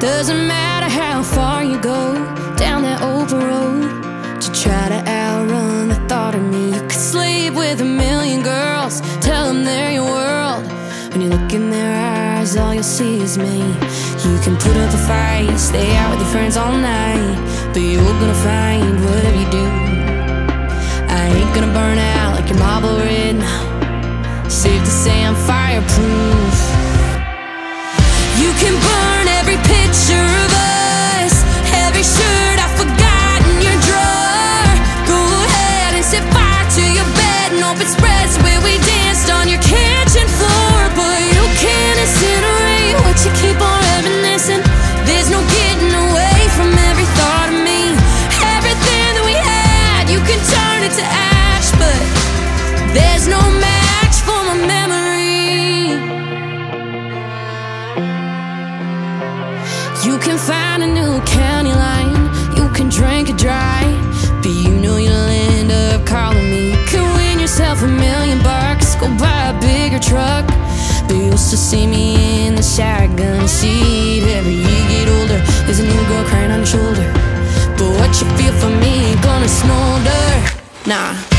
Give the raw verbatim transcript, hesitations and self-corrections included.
Doesn't matter how far you go down that open road to try to outrun the thought of me. You could sleep with a million girls, tell them they're your world. When you look in their eyes, all you'll see is me. You can put up a fight, stay out with your friends all night, but you're gonna find whatever you do, I ain't gonna burn out like your marble red. Safe to say I'm fireproof. You can burn every picture of us, every shirt I've forgotten in your drawer. Go ahead and set fire to your bed and hope it spreads where we danced on your kitchen floor. But you can't incinerate what you keep on reminiscing. There's no getting away from every thought of me. Everything that we had, you can turn it to ash, but there's no match for my memory. You can find a new county line, you can drink it dry, but you know you'll end up calling me. You can win yourself a million bucks, go buy a bigger truck, but you'll still see me in the shotgun seat. Every year you get older, there's a new girl crying on your shoulder, but what you feel for me ain't gonna smolder. Nah.